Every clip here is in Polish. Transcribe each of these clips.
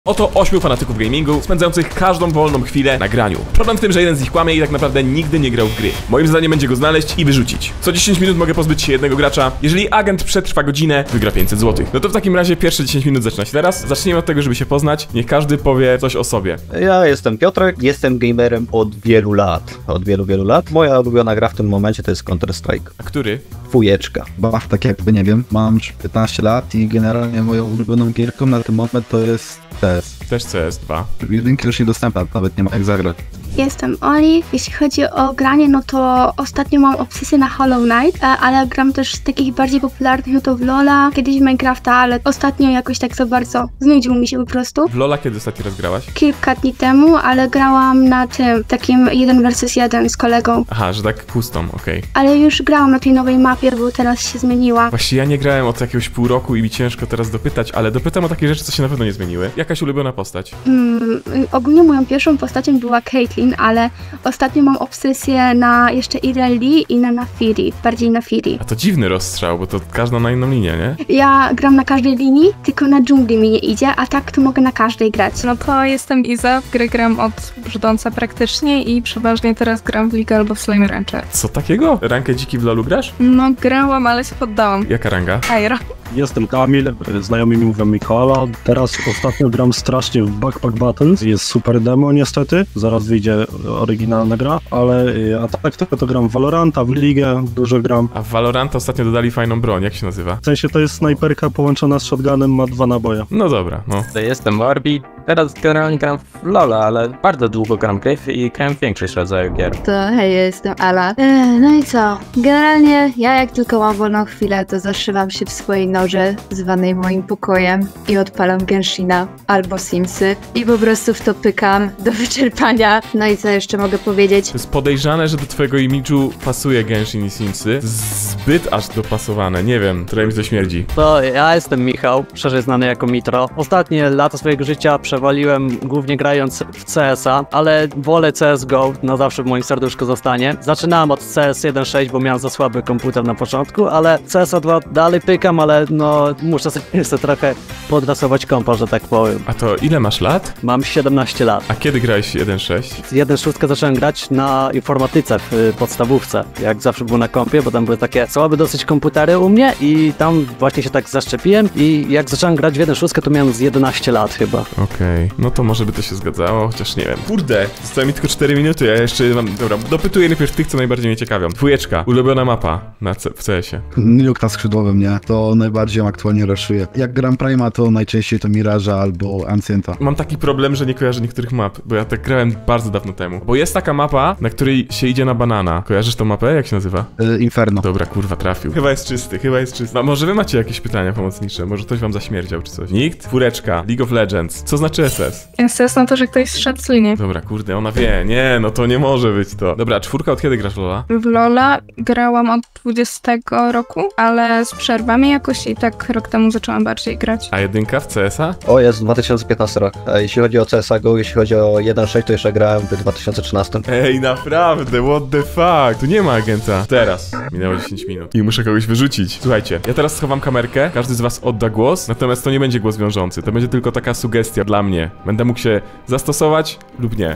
Oto 8 fanatyków gamingu, spędzających każdą wolną chwilę na graniu. Problem w tym, że jeden z nich kłamie i tak naprawdę nigdy nie grał w gry. Moim zadaniem będzie go znaleźć i wyrzucić. Co 10 minut mogę pozbyć się jednego gracza. Jeżeli agent przetrwa godzinę, wygra 500 zł. No to w takim razie pierwsze 10 minut zaczyna się teraz. Zacznijmy od tego, żeby się poznać. Niech każdy powie coś o sobie. Ja jestem Piotrek, jestem gamerem od wielu lat. Od wielu lat. Moja ulubiona gra w tym momencie to jest Counter-Strike. A który? Fujeczka. Bo tak jakby nie wiem, mam już 15 lat i generalnie moją ulubioną gierką na ten moment to jest CS. Też CS2. Jedynki już niedostępna, nawet nie ma jak zagrać. Jestem Oli. Jeśli chodzi o granie, no to ostatnio mam obsesję na Hollow Knight, ale gram też z takich bardziej popularnych, no to w Lola, kiedyś w Minecrafta, ale ostatnio jakoś tak za bardzo znudził mi się po prostu. W Lola kiedy ostatni raz grałaś? Kilka dni temu, ale grałam na tym, takim 1 vs 1 z kolegą. Aha, że tak custom, okej. Ale już grałam na tej nowej mapie, bo teraz się zmieniła. Właściwie ja nie grałem od jakiegoś pół roku i mi ciężko teraz dopytać, ale dopytam o takie rzeczy, co się na pewno nie zmieniły. Jakaś ulubiona postać? Ogólnie moją pierwszą postacią była Caitlyn, ale ostatnio mam obsesję na jeszcze Irelia i na Naafiri, bardziej Naafiri. A to dziwny rozstrzał, bo to każda na inną linię, nie? Ja gram na każdej linii, tylko na dżungli mi nie idzie, a tak to mogę na każdej grać. No to jestem Iza, w grę gram od brzdąca praktycznie i przeważnie teraz gram w League albo w Slime Rancher. Co takiego? Rankę dziki w LoLu grasz? No grałam, ale się poddałam. Jaka ranga? Aero. Jestem Kamil, znajomi mi mówią Mikola. Teraz ostatnio gram strasznie w Backpack Battles. Jest super demo niestety, zaraz wyjdzie oryginalna gra, ale a tak to gram w Valoranta, w Ligę dużo gram. A w Valoranta ostatnio dodali fajną broń, jak się nazywa? W sensie to jest snajperka połączona z shotgunem, ma 2 naboje. No dobra, no. Jestem Warbi. Teraz generalnie gram w Lola, ale bardzo długo gram w Griff i gram większość rodzajów gier. To hej, jestem Ala. No i co? Generalnie ja jak tylko mam wolną chwilę, to zaszywam się w swojej norze, zwanej moim pokojem i odpalam Genshina albo Simsy i po prostu w to pykam do wyczerpania. No i co jeszcze mogę powiedzieć? To jest podejrzane, że do twojego imidżu pasuje Genshin i Simsy. Zbyt aż dopasowane, nie wiem, trochę mi to śmierdzi. To ja jestem Michał, szerzej znany jako Mitro. Ostatnie lata swojego życia przewaliłem głównie grając w CS-a, ale wolę CSGO, na zawsze w moim serduszku zostanie. Zaczynałem od CS 1.6, bo miałem za słaby komputer na początku, ale CS 2 dalej pykam, ale no muszę sobie trochę podrasować kompa, że tak powiem. A to ile masz lat? Mam 17 lat. A kiedy grałeś 1.6? 1.6 zacząłem grać na informatyce w podstawówce, jak zawsze był na kompie, bo tam były takie słabe dosyć komputery u mnie i tam właśnie się tak zaszczepiłem i jak zacząłem grać w 1.6 to miałem z 11 lat chyba. Okej, no to może by to się zgadzało, chociaż nie wiem. Kurde, zostały mi tylko 4 minuty, ja jeszcze mam... Dobra, dopytuję najpierw tych, co najbardziej mnie ciekawią. Dwójeczka, ulubiona mapa w CS-ie. Nuke na skrzydłowym, nie? To najbardziej ją aktualnie raszuję. Jak gram Prima, to najczęściej to Mirage'a albo Ancienta. Mam taki problem, że nie kojarzę niektórych map, bo ja tak grałem bardzo dawno temu. Bo jest taka mapa, na której się idzie na banana. Kojarzysz tą mapę? Jak się nazywa? Inferno. Dobra, kurwa, trafił. Chyba jest czysty. A może wy macie jakieś pytania pomocnicze? Może ktoś wam zaśmierdział czy coś? Nikt? Czwóreczka, League of Legends. Co znaczy SS? SS no to, że ktoś zszedł z linii. Dobra, kurde, ona wie. Nie, no to nie może być to. Dobra, czwórka, od kiedy grasz w Lola? W Lola grałam od 20 roku, ale z przerwami jakoś i tak rok temu zaczęłam bardziej grać. A jedynka w CS-a? O, jest 2015 rok. A jeśli chodzi o CSGO, jeśli chodzi o 1.6, to jeszcze grałem w 2013. Ej, naprawdę, what the fuck? Tu nie ma agenta. Teraz. Minęło 10 minut. I muszę kogoś wyrzucić. Słuchajcie, ja teraz schowam kamerkę, każdy z was odda głos, natomiast to nie będzie głos wiążący, to będzie tylko taka sugestia dla mnie. Będę mógł się zastosować lub nie.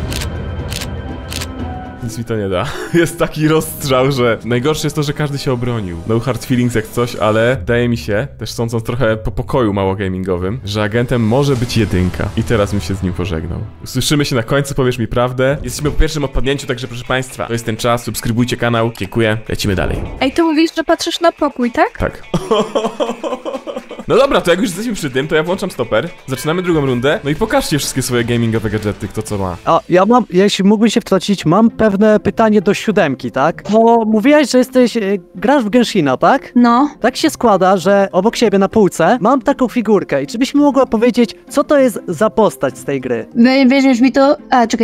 Nic mi to nie da. Jest taki rozstrzał, że najgorsze jest to, że każdy się obronił. No hard feelings jak coś, ale wydaje mi się, też sądząc trochę po pokoju mało gamingowym, że agentem może być jedynka. I teraz bym się z nim pożegnał. Usłyszymy się na końcu, powiesz mi prawdę. Jesteśmy po pierwszym odpadnięciu, także proszę państwa, to jest ten czas, subskrybujcie kanał. Dziękuję, lecimy dalej. Ej, to mówisz, że patrzysz na pokój, tak? Tak. No dobra, to jak już jesteśmy przy tym, to ja włączam stoper, zaczynamy drugą rundę, no i pokażcie wszystkie swoje gamingowe gadżety, kto co ma. A ja mam, jeśli mógłbym się wtrącić, mam pewne pytanie do 7, tak? Bo mówiłaś, że grasz w Genshina, tak? No. Tak się składa, że obok siebie na półce mam taką figurkę i czy byś mi mogła powiedzieć, co to jest za postać z tej gry? Bierzesz mi to... A, czekaj.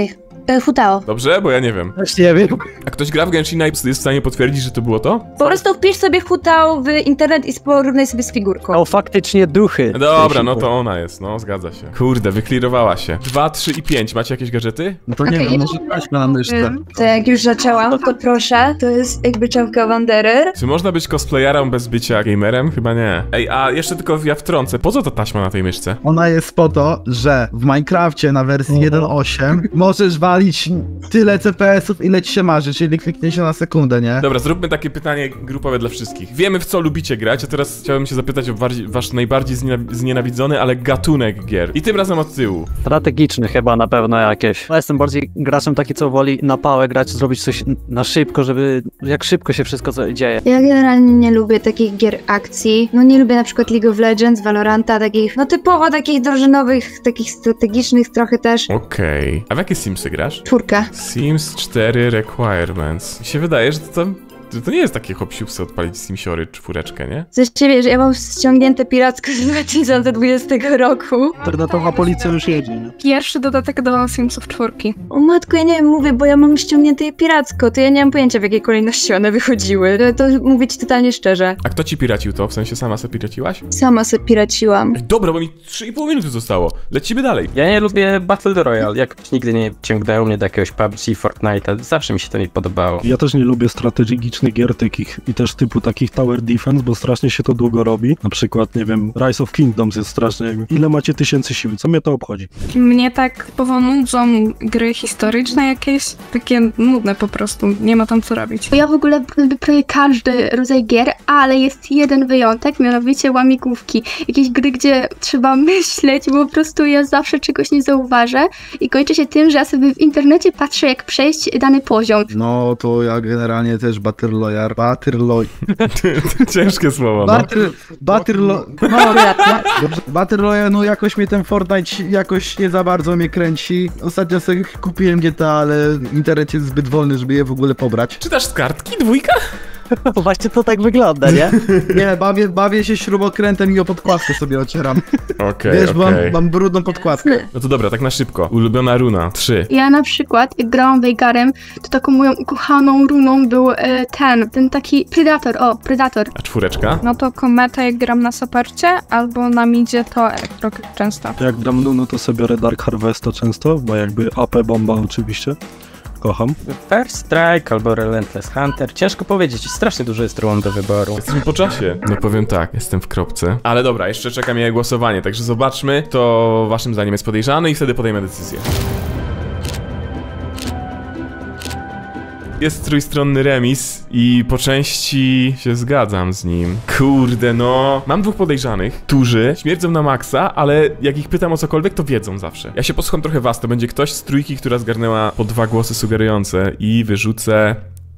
Hutao. Dobrze, bo ja nie wiem. Też nie wiem. A ktoś gra w Genshina i jest w stanie potwierdzić, że to było to? Po prostu wpisz sobie Hutao w internet i porównaj sobie z figurką. O, faktycznie duchy. Dobra, no to ona jest, no zgadza się. Kurde, wyklirowała się. 2, 3 i 5. Macie jakieś gadżety? No to nie Okej. wiem, może taśma na myszce. To jak już zaczęłam, to proszę, to jest jakby czapka Wanderer. Czy można być cosplayerem bez bycia gamerem? Chyba nie. Ej, a jeszcze tylko ja wtrącę. Po co ta taśma na tej myszce? Ona jest po to, że w Minecrafcie na wersji 1.8 możesz walić tyle CPS-ów, ile ci się marzy, czyli kliknie się na sekundę, nie? Dobra, zróbmy takie pytanie grupowe dla wszystkich. Wiemy, w co lubicie grać, a teraz chciałbym się zapytać o wasz najbardziej znienawidzony, ale gatunek gier. I tym razem od tyłu. Strategiczny chyba na pewno jakieś. Ja jestem bardziej graczem taki, co woli na pałę grać, zrobić coś na szybko, żeby jak szybko się wszystko dzieje. Ja generalnie nie lubię takich gier akcji. No nie lubię na przykład League of Legends, Valoranta, takich, no typowo takich drużynowych, takich strategicznych trochę też. Okej. A w jakie Simsy grasz? 4. Sims 4 Requirements. Mi się wydaje, że to nie jest takie hop-siupsy odpalić Simsiory 4, nie? Zresztą wiesz, ja mam ściągnięte piracko z 2020 roku. Internetowa policja już jedzie, nie? Pierwszy dodatek do Simsów 4. O matko, ja nie wiem, mówię, bo ja mam ściągnięte je piracko, to ja nie mam pojęcia, w jakiej kolejności one wychodziły. To mówię ci totalnie szczerze. A kto ci piracił to? W sensie sama se piraciłaś? Sama se piraciłam. Ej, dobra, bo mi 3,5 minuty zostało. Lecimy dalej. Ja nie lubię Battle Royale, jakoś nigdy nie ciągnęło mnie do jakiegoś PUBG, Fortnite'a, zawsze mi się to nie podobało. Ja też nie lubię strategicznych gier takich i też typu takich Tower Defense, bo strasznie się to długo robi. Na przykład, nie wiem, Rise of Kingdoms jest strasznie... Ile macie 1000 sił? Co mnie to obchodzi? Mnie tak typowo nudzą gry historyczne jakieś, takie nudne po prostu, nie ma tam co robić. Bo ja w ogóle lubię prawie każdy rodzaj gier, ale jest jeden wyjątek, mianowicie łamigłówki. Jakieś gry, gdzie trzeba myśleć, bo po prostu ja zawsze czegoś nie zauważę i kończy się tym, że ja sobie w internecie patrzę, jak przejść dany poziom. No to ja generalnie też Battle Royale. Ciężkie słowo, no. Battle Royale, no jakoś mnie ten Fortnite jakoś nie za bardzo mnie kręci. Ostatnio sobie kupiłem GTA, ale internet jest zbyt wolny, żeby je w ogóle pobrać. Czytasz z kartki? 2? Właśnie to tak wygląda, nie? Nie, bawię się śrubokrętem i o podkładkę sobie ocieram. Okej, Wiesz, bo mam brudną podkładkę. No to dobra, tak na szybko. Ulubiona runa. 3. Ja na przykład, jak grałam Veigarem, to taką moją ukochaną runą był ten taki Predator. A 4? No to kometa jak gram na saparcie, albo na midzie to elektrok często. Jak gram Nuno, to sobie biorę Dark Harvesta często, bo jakby AP bomba oczywiście. Kocham. First Strike albo Relentless Hunter, ciężko powiedzieć, strasznie dużo jest run do wyboru. Jesteśmy po czasie. No powiem tak, jestem w kropce. Ale dobra, jeszcze czeka mnie głosowanie, także zobaczmy, kto waszym zdaniem jest podejrzany i wtedy podejmę decyzję. Jest trójstronny remis i po części się zgadzam z nim. Kurde, no. Mam 2 podejrzanych, którzy śmierdzą na maksa, ale jak ich pytam o cokolwiek, to wiedzą zawsze. Ja się posłucham trochę was, to będzie ktoś z trójki, która zgarnęła po 2 głosy sugerujące i wyrzucę...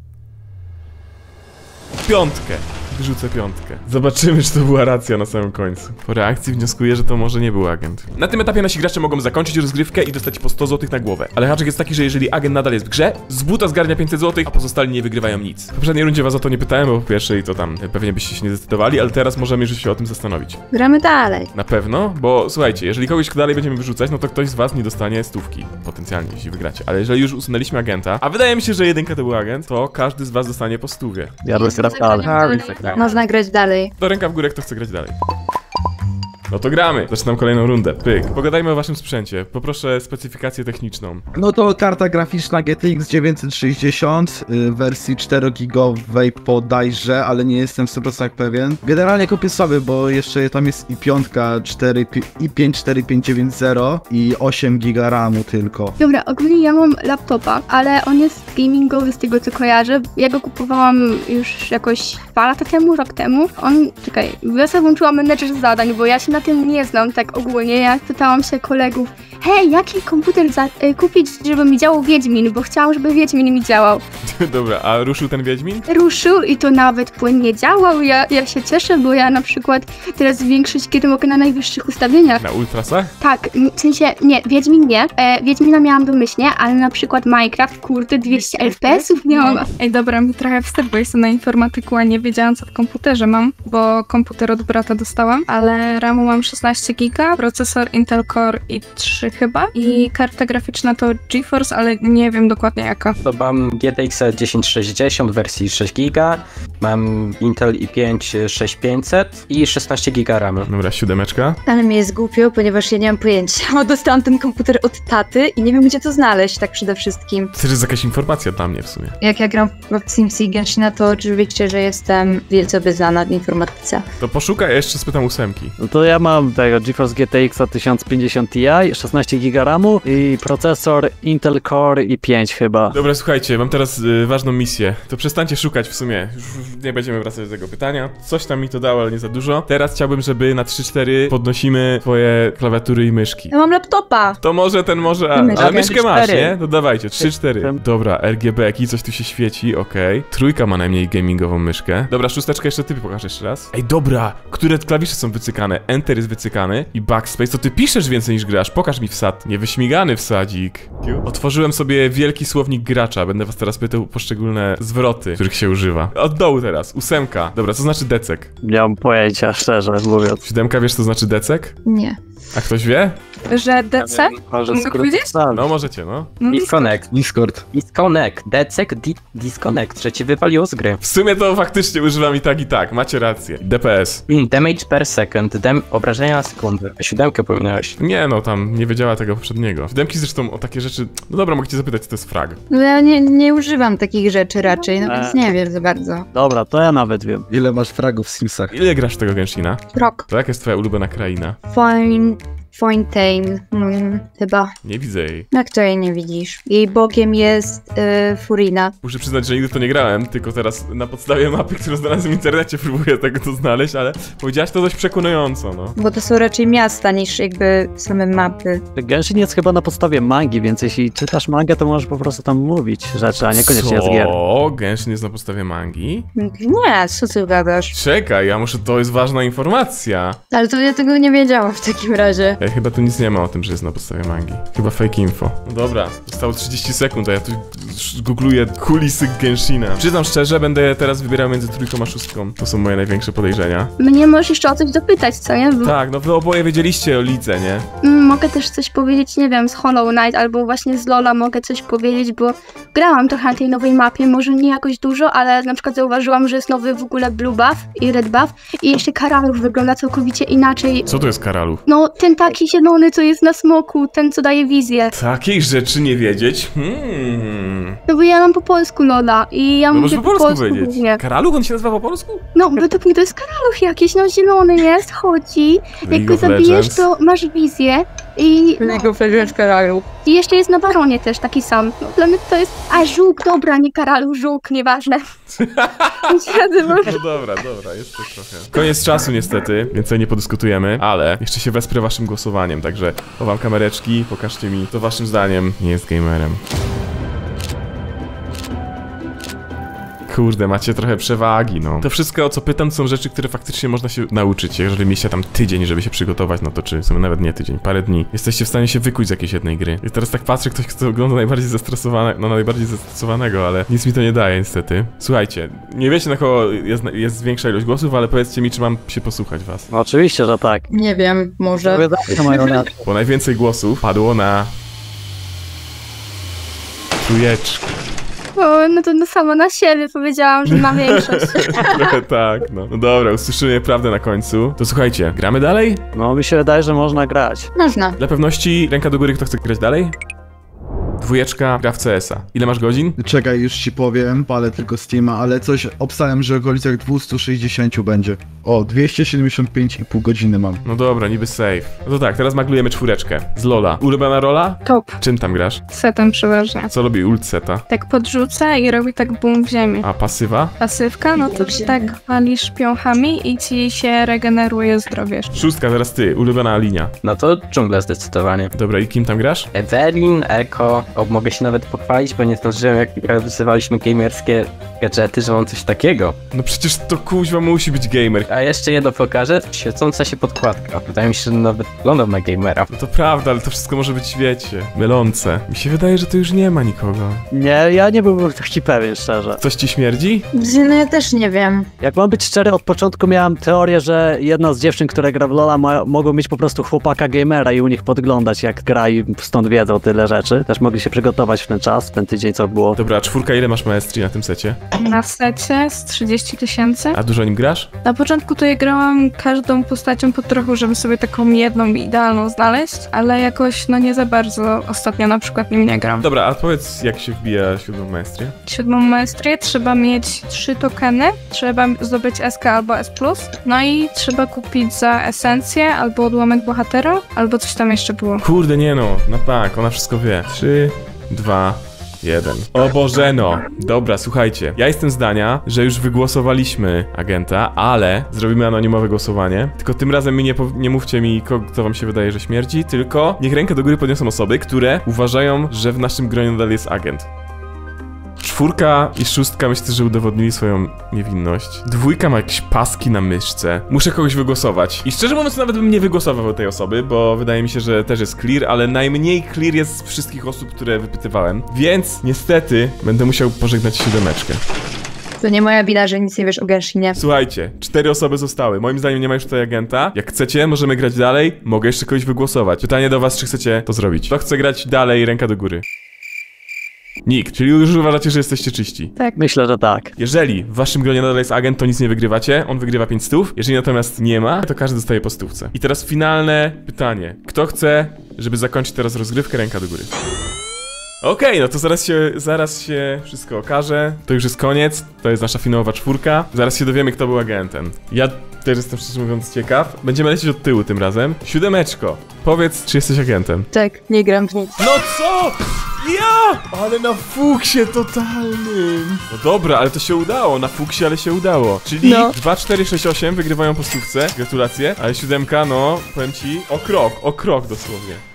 5. Wyrzucę 5. Zobaczymy, czy to była racja na samym końcu. Po reakcji wnioskuję, że to może nie był agent. Na tym etapie nasi gracze mogą zakończyć rozgrywkę i dostać po 100 zł na głowę. Ale haczyk jest taki, że jeżeli agent nadal jest w grze, z buta zgarnia 500 zł, a pozostali nie wygrywają nic. W poprzedniej rundzie was o to nie pytałem, bo po pierwszej to tam pewnie byście się nie zdecydowali, ale teraz możemy już się o tym zastanowić. Gramy dalej. Na pewno, bo słuchajcie, jeżeli kogoś dalej będziemy wyrzucać, no to ktoś z was nie dostanie 100 potencjalnie, jeśli wygracie. Ale jeżeli już usunęliśmy agenta, a wydaje mi się, że 1 to był agent, to każdy z was dostanie po 100. Ja Można grać dalej. To ręka w górę, kto chce grać dalej. No to gramy. Zaczynam kolejną rundę. Pyk. Pogadajmy o waszym sprzęcie. Poproszę specyfikację techniczną. No to karta graficzna GTX 960 wersji 4GB bodajże, ale nie jestem w 100% pewien. Generalnie kupię sobie, bo jeszcze tam jest i 5, 5 4590 i 8 GB RAMu tylko. Dobra, ogólnie ja mam laptopa, ale on jest gamingowy z tego co kojarzę. Ja go kupowałam już jakoś 2 lata temu, rok temu. Czekaj, ja sobie włączyłam menedżer zadań, bo ja się na tym nie znam tak ogólnie. Ja pytałam się kolegów, hej, jaki komputer kupić, żeby mi działał Wiedźmin, bo chciałam, żeby Wiedźmin mi działał. Dobra, a ruszył ten Wiedźmin? Ruszył i to nawet płynnie działał. Ja się cieszę, bo ja na przykład teraz większość gier mogę na najwyższych ustawieniach. Na ultrasach? Tak, w sensie, nie, Wiedźmin nie. Wiedźmina miałam domyślnie, ale na przykład Minecraft, kurde, 200 FPS-ów miałam. Ej, dobra, mi trochę wstyd, bo jestem na informatyku, a nie wiedziałam, co w komputerze mam, bo komputer od brata dostałam, ale RAMu mam 16 GB, procesor Intel Core i 3 chyba i karta graficzna to GeForce, ale nie wiem dokładnie jaka. To mam GTX 1060 w wersji 6 GB, mam Intel i5 6500 i 16 GB RAM. Dobra, 7. Ale mi jest głupio, ponieważ ja nie mam pojęcia. Bo dostałam ten komputer od taty i nie wiem, gdzie to znaleźć, tak przede wszystkim. To jest jakaś informacja dla mnie w sumie. Jak ja gram w Simsy i Genshina, to oczywiście, że jestem wielce wyznana w informatyce. To poszukaj, ja jeszcze spytam 8. No to ja mam tego GeForce GTX 1050 Ti, 16 GB RAMu i procesor Intel Core i5 chyba. Dobra, słuchajcie, mam teraz ważną misję. To przestańcie szukać w sumie. Już nie będziemy wracać do tego pytania. Coś tam mi to dało, ale nie za dużo. Teraz chciałbym, żeby na 3-4 podnosimy twoje klawiatury i myszki. Ja mam laptopa. To może ten może, ale myszkę masz, nie? To dawajcie, 3-4. Dobra, RGB, jaki coś tu się świeci, okej. 3 ma najmniej gamingową myszkę. Dobra, 6 jeszcze ty pokaż jeszcze raz. Ej, dobra, które klawisze są wycykane? Enter jest wycykany i backspace, to ty piszesz więcej niż grasz. Pokaż mi wsad. Niewyśmigany wsadzik. Otworzyłem sobie wielki słownik gracza. Będę was teraz pytał poszczególne zwroty, których się używa. Od dołu teraz, 8. Dobra, co znaczy decek? Nie mam pojęcia, szczerze mówiąc. 7, wiesz co znaczy decek? Nie. A ktoś wie? Że DC? Może Mogę powiedzieć? No możecie, no. Disconnect. Discord. Disconnect. Decek disconnect, że cię wypaliło z gry. W sumie to faktycznie używam i tak, macie rację. DPS. Damage per second. Obrażenia na sekundę. 7 pominąłeś. Nie no, tam nie wiedziała tego poprzedniego. 7 zresztą o takie rzeczy... No dobra, mogę cię zapytać, co to jest frag. No ja nie używam takich rzeczy raczej, no więc nie wiem za bardzo. Dobra, to ja nawet wiem. Ile masz fragów w Simsach? Ile grasz w tego Genshina? Rok. To jaka jest twoja ulubiona kraina? Fontaine, chyba. Nie widzę jej. Jak to jej nie widzisz? Jej bogiem jest Furina. Muszę przyznać, że nigdy w to nie grałem, tylko teraz na podstawie mapy, którą znalazłem w internecie, próbuję tego to znaleźć, ale powiedziałaś to dość przekonująco, no. Bo to są raczej miasta niż jakby same mapy. Genshin jest chyba na podstawie mangi, więc jeśli czytasz mangę, to możesz po prostu tam mówić rzeczy, a niekoniecznie z gier. Co? Genshin jest na podstawie mangi? Nie, co ty gadasz? Czekaj, to jest ważna informacja. Ale to ja tego nie wiedziałam w takim razie. Ej, chyba tu nic nie ma o tym, że jest na podstawie mangi. Chyba fake info. No dobra, zostało 30 sekund, a ja tu googluję kulisy Genshina. Przyznam szczerze, będę teraz wybierał między 3 a 6. To są moje największe podejrzenia. Mnie możesz jeszcze o coś dopytać, co nie? Bo Tak, no wy oboje wiedzieliście o lidze, nie? mogę też coś powiedzieć, nie wiem, z Hollow Knight albo właśnie z Lola mogę coś powiedzieć, bo grałam trochę na tej nowej mapie, może nie jakoś dużo, ale na przykład zauważyłam, że jest nowy w ogóle blue buff i red buff i jeszcze Karalów wygląda całkowicie inaczej. Co to jest Karalów? No, ten taki zielony, co jest na smoku, ten, co daje wizję. Takiej rzeczy nie wiedzieć? No bo ja mam po polsku Lola i ja No mówię możesz po polsku powiedzieć. głównie. Karaluch, on się nazywa po polsku? No, według mnie to jest Karaluch jakiś, no zielony jest, chodzi. Jak go of zabijesz, Legends. to masz wizję i... Jego Frederick Karalu. I jeszcze jest na Baronie też taki sam. No, dla mnie to jest... A, żółk, dobra, nie Karaluch, żółk, nieważne. No dobra, jest to trochę. Koniec czasu niestety, więc tutaj nie podyskutujemy, ale jeszcze się wesprę waszym głosowaniem, także chowam kamereczki, pokażcie mi, kto waszym zdaniem nie jest gamerem. Kurde, macie trochę przewagi, no. To wszystko, o co pytam, to są rzeczy, które faktycznie można się nauczyć. Jeżeli mieliście tam tydzień, żeby się przygotować, no to czy są nawet nie tydzień, parę dni. Jesteście w stanie się wykuć z jakiejś jednej gry. I teraz tak patrzę, ktoś, kto wygląda najbardziej zestresowanego, ale nic mi to nie daje, niestety. Słuchajcie, nie wiecie, na kogo jest większa ilość głosów, ale powiedzcie mi, czy mam się posłuchać was. No oczywiście, że tak. Nie wiem, może. Bo najwięcej głosów padło na... Trójeczkę. O, no to no sama na siebie powiedziałam, że mam większość. Trochę tak, no. No dobra, usłyszymy prawdę na końcu. To słuchajcie, gramy dalej? No mi się wydaje, że można grać. Można. Dla pewności ręka do góry, kto chce grać dalej? 2 gra w CS-a. Ile masz godzin? Czekaj, już ci powiem, palę tylko Steama, ale coś obstałem, że w okolicach 260 będzie. O, 275,5 godziny mam. No dobra, niby safe. No to tak, teraz maglujemy 4 z Lola. Ulubiona rola? Top. Czym tam grasz? Setem przeważnie. Co robi ult seta? Tak podrzuca i robi tak boom w ziemi. A pasywa? Pasywka, no to tak walisz piąchami i ci się regeneruje zdrowie. 6, teraz ty. Ulubiona linia. No to dżungla zdecydowanie. Dobra, i kim tam grasz? Evelyn, Echo, mogę się nawet pochwalić, bo nie zdążyłem, jak realizowaliśmy gamerskie gadżety, że mam coś takiego. No przecież to kuźwa musi być gamer. A jeszcze jedno pokażę, świecąca się podkładka. Wydaje mi się, że nawet wygląda na gamera. No to prawda, ale to wszystko może być, wiecie, mylące. Mi się wydaje, że tu już nie ma nikogo. Nie, ja nie byłbym taki pewien, szczerze. Coś ci śmierdzi? No ja też nie wiem. Jak mam być szczery, od początku miałem teorię, że jedna z dziewczyn, które gra w LoL'a mogą mieć po prostu chłopaka gamera i u nich podglądać jak gra i stąd wiedzą tyle rzeczy. Też mogli się przygotować w ten czas, w ten tydzień co było. Dobra, 4, ile masz maestrii na tym secie? Na secie z 30 000. A dużo nim grasz? Na początku to ja grałam każdą postacią po trochu, żeby sobie taką jedną idealną znaleźć, ale jakoś no nie za bardzo ostatnio na przykład nim nie gram. Dobra, a powiedz, jak się wbija 7 maestrię? 7 maestrię trzeba mieć 3 tokeny, trzeba zdobyć SK albo S+, no i trzeba kupić za esencję albo odłamek bohatera, albo coś tam jeszcze było. Kurde, nie no, na bank, ona wszystko wie. 3, 2, 1. O Boże, no. Dobra, słuchajcie. Ja jestem zdania, że już wygłosowaliśmy agenta, ale zrobimy anonimowe głosowanie. Tylko tym razem nie mówcie mi, kto wam się wydaje, że śmierdzi, tylko niech rękę do góry podniosą osoby, które uważają, że w naszym gronie nadal jest agent. 4 i 6 myślę, że udowodnili swoją niewinność. 2 ma jakieś paski na myszce. Muszę kogoś wygłosować. I szczerze mówiąc, nawet bym nie wygłosował tej osoby, bo wydaje mi się, że też jest clear, ale najmniej clear jest z wszystkich osób, które wypytywałem. Więc niestety będę musiał pożegnać 7. To nie moja wina, że nic nie wiesz o Genshinie. Słuchajcie, 4 osoby zostały. Moim zdaniem nie ma już tutaj agenta. Jak chcecie, możemy grać dalej. Mogę jeszcze kogoś wygłosować. Pytanie do was, czy chcecie to zrobić. Kto chce grać dalej, ręka do góry. Nikt, czyli już uważacie, że jesteście czyści. Tak. Myślę, że tak. Jeżeli w waszym gronie nadal jest agent, to nic nie wygrywacie, on wygrywa 5 stów. Jeżeli natomiast nie ma, to każdy dostaje po stówce. I teraz finalne pytanie. Kto chce, żeby zakończyć teraz rozgrywkę, ręka do góry. Okej, no to zaraz się wszystko okaże. To już jest koniec, to jest nasza finałowa 4. Zaraz się dowiemy, kto był agentem. Ja też jestem szczerze mówiąc ciekaw. Będziemy lecieć od tyłu tym razem. 7, powiedz, czy jesteś agentem. Tak, nie gram w nic. No co? Ja! Ale na fuksie totalnym. No dobra, ale to się udało, na fuksie, ale się udało. Czyli 2, 4, 6, 8 wygrywają po stówce. Gratulacje. Ale 7, no, powiem ci, o krok dosłownie.